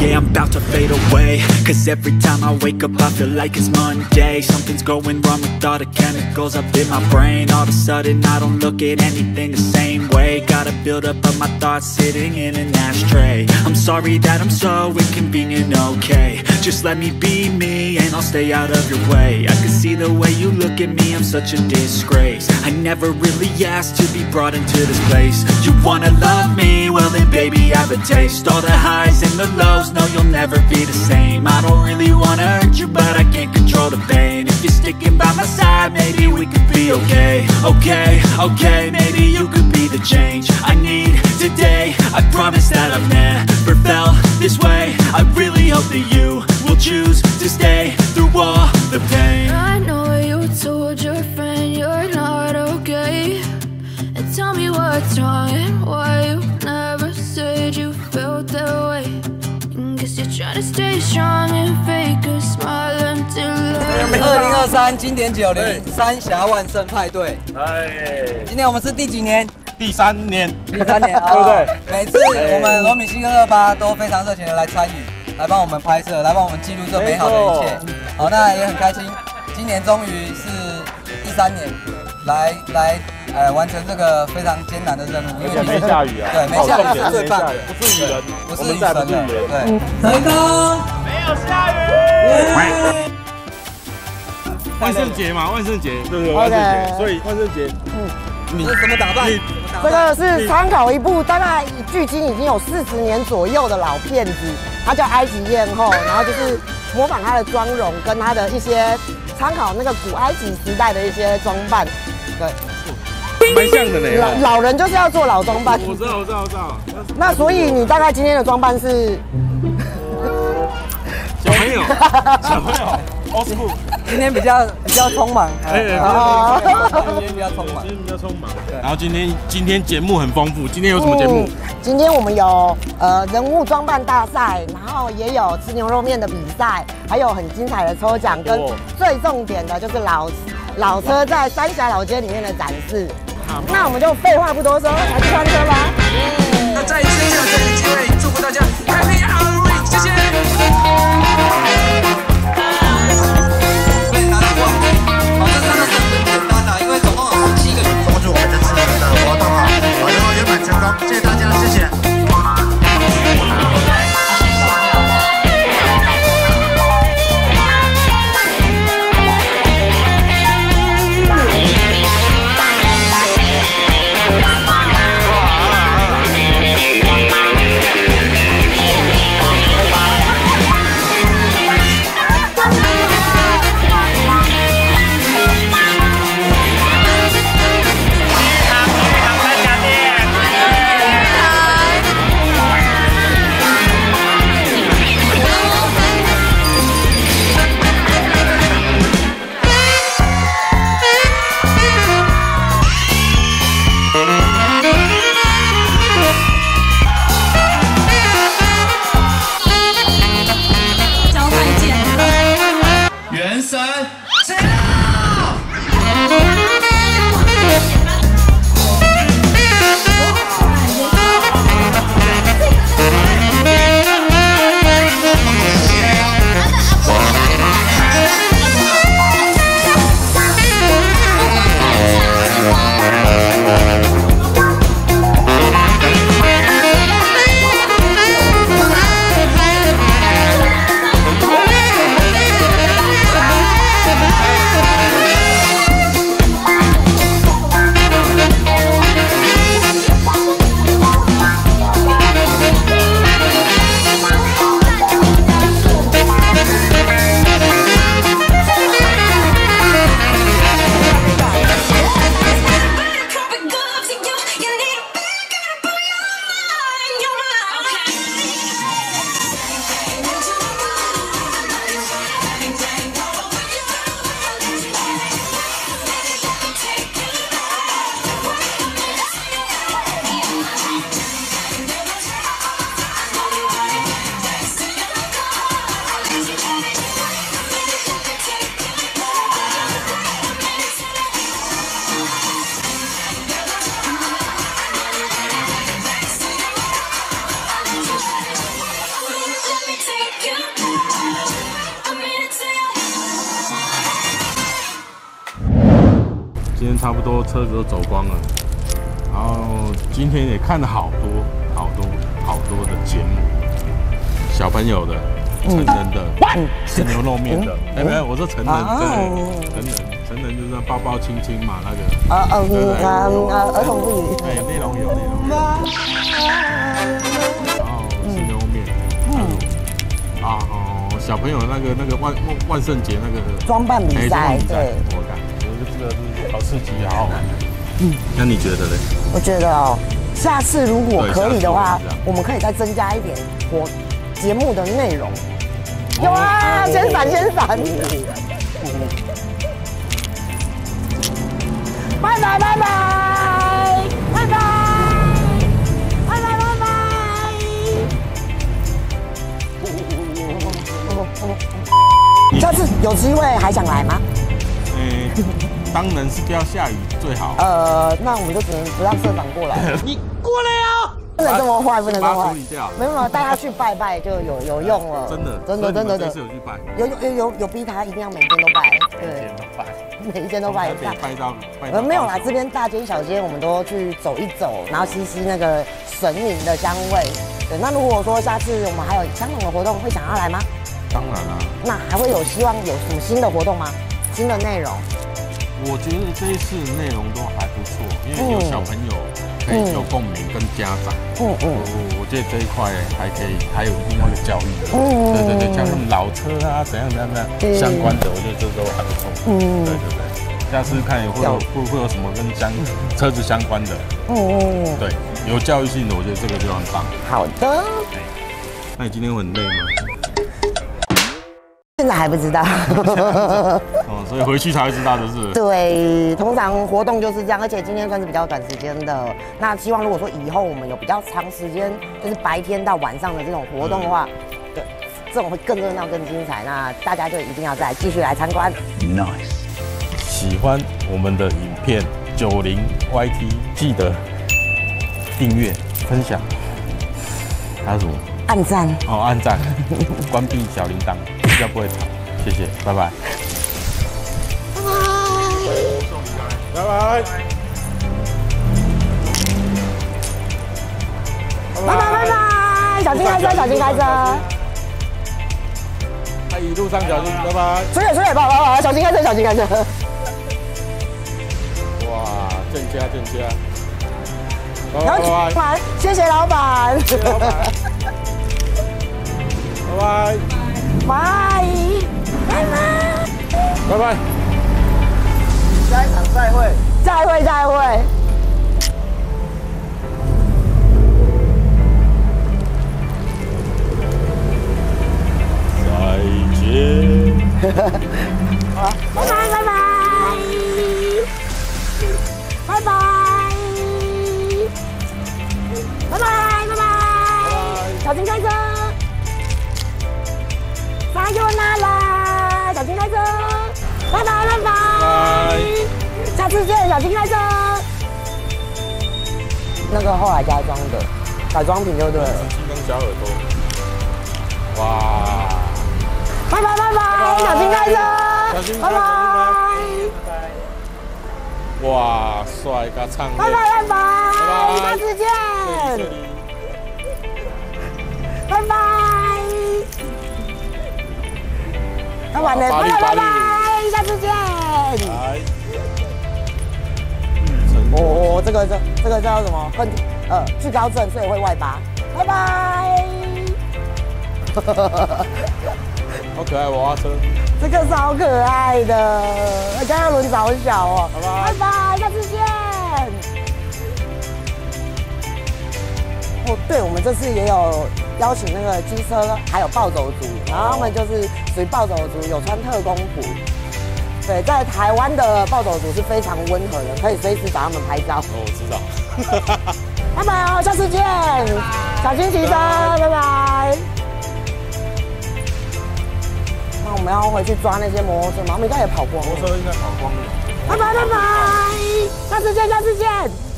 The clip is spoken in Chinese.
yeah, I'm about to fade away. Cause every time I wake up I feel like it's Monday. Something's going wrong with all the chemicals up in my brain. All of a sudden I don't look at anything the same way. Got a buildup of my thoughts sitting in an ashtray. I'm sorry that I'm so inconvenient, okay. Just let me be me and I'll stay out of your way. I can see the way you look at me, I'm such a disgrace. I never really asked to be brought into this place. You wanna love me? Well then baby I have a taste. All the highs and the lows, no you'll never be the same. I don't really wanna hurt you but I can't control the pain. If you're sticking by my side, maybe we could be okay. Okay, maybe you could be the change I need today. I promise that I've never felt this way. I really hope that you will choose to stay through all the pain. I know you told your friend you're not okay, and tell me what's wrong and why you never said you felt that way. Guess you're trying to stay strong and fake a smile until 2023经典90三峡万圣派对。今年我们是第几年？ 第3年， 对不对？每次我们罗米西跟28都非常热情的来参与，来帮我们拍摄，来帮我们记录这美好的一切。好，那也很开心，今年终于是第3年来完成这个非常艰难的任务，因为没下雨啊， 对，没下雨是最棒的， 不是雨人， 不是雨神了，对， 成功， 没有下雨。万圣节嘛，万圣节，对，万圣节，所以万圣节， 你是怎么打扮？ 这个是参考一部大概距今已经有40年左右的老片子，它叫《埃及艳后》，然后就是模仿她的妆容跟她的一些参考那个古埃及时代的一些装扮，对， 蛮像的呢。 老人就是要做老装扮。 我知道。 那所以你大概今天的装扮是？ 小朋友。old school。 今天比较匆忙，今天比较匆忙。 然后今天节目很丰富，今天有什么节目？ 今天我们有人物装扮大赛，然后也有吃牛肉面的比赛，还有很精彩的抽奖，跟最重点的就是老车在三峡老街里面的展示。那我们就废话不多说，来去上车吧。 那再一次借这个机会，祝福大家 Happy Halloween， 谢谢。谢谢大家，谢谢。 今天差不多车子都走光了，然后今天也看了好多的节目，小朋友的、成人的、吃牛肉面的，没有，我说成人，成人就是抱抱亲亲嘛，那个。 儿童不宜。 对，内容有。然后吃牛肉面，小朋友那个万圣节那个装扮比赛，对， 我看，这个是好刺激，好好玩。那你觉得呢？ 我觉得哦，下次如果可以的话，我们可以再增加一点节目的内容。有啊，先闪。拜拜。下次有机会还想来吗？ 当然是不要下雨最好。 那我们就只能不让社长过来。 你过来啊！ 不能这么坏，不能这么坏。没有，带他去拜拜就有用了。真的。 这次有去拜。 有逼他一定要每天都拜。对，每一天都拜一下。 拜到。 没有啦，这边大街小街我们都去走一走，然后吸那个神明的香味。对，那如果说下次我们还有相同的活动，会想要来吗？ 当然啦。 那还会有希望有什么新的活动吗？新的内容？ 我觉得这一次内容都还不错，因为有小朋友可以有共鸣跟家长。我觉得这一块还有另外一个教育。对，像他们老车啊怎样相关的，我觉得这都还不错。对。下次看会有什么跟车子相关的。对，有教育性的，我觉得这个就很棒。 好的。 那你今天会很累吗？ 现在还不知道。 所以回去才会知道的是。 对，通常活动就是这样，而且今天算是比较短时间的。那希望如果说以后我们有比较长时间，就是白天到晚上的这种活动的话，对，这种会更热闹、更精彩。那大家就一定要再继续来参观。 Nice。喜欢我们的影片90YT，记得订阅、分享，还有什么？ 按赞。 按赞，关闭小铃铛，比较不会吵。谢谢，拜拜。拜拜。 小心开车。 一路上小心，拜拜。 出野，跑，小心开车。 哇，正家。 拜拜，谢谢老板。 拜拜。 下一场再会。 再会。 再见。 好，拜拜，小心开车。撒由那拉，小心开车。拜拜。下次见，小心开车。那个后来加装的改装品就对了。 金刚小耳朵。哇！ 拜拜，小心开车。拜拜。 哇，帅哥唱。 拜拜，下次见。拜拜。完了，拜拜，下次见。这个叫什么？惧高症，所以会外八。拜拜。 好可爱，娃娃车。 这个超可爱的，而且它轮子好小哦。拜拜，下次见。对，我们这次也有邀请那个机车还有暴走族，然后他们就是属于暴走族，有穿特工服。对，在台湾的暴走族是非常温和的，可以随时找他们拍照。 我知道。 拜拜，下次见，小心骑车，拜拜。那我们要回去抓那些摩托车吗？我们应该也跑光了。 摩托车应该跑光了。 拜拜，下次见。